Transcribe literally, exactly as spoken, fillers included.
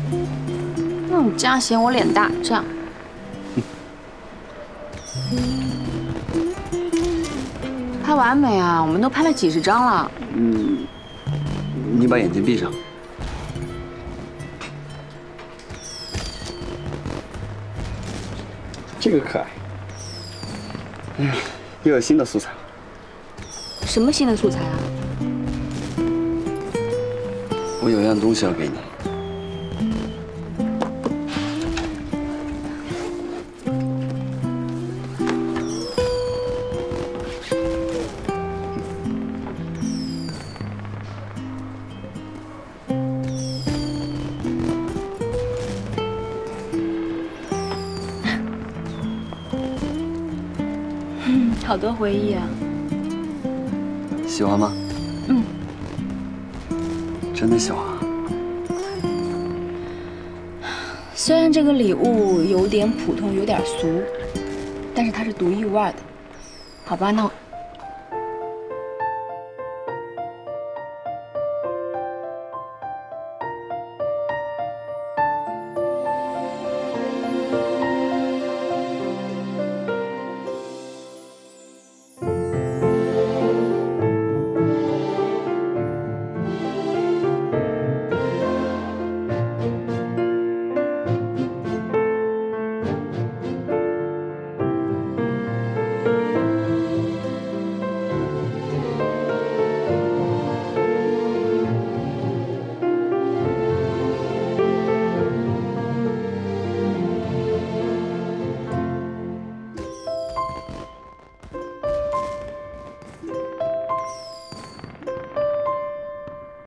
那你这样嫌我脸大，这样。拍完没啊？我们都拍了几十张了。 嗯，你把眼睛闭上。这个可爱。嗯，又有新的素材了。 什么新的素材啊？ 我有样东西要给你。 好多回忆啊！ 喜欢吗？ 嗯， 真的喜欢啊。 虽然这个礼物有点普通，有点俗，但是它是独一无二的。好吧，那我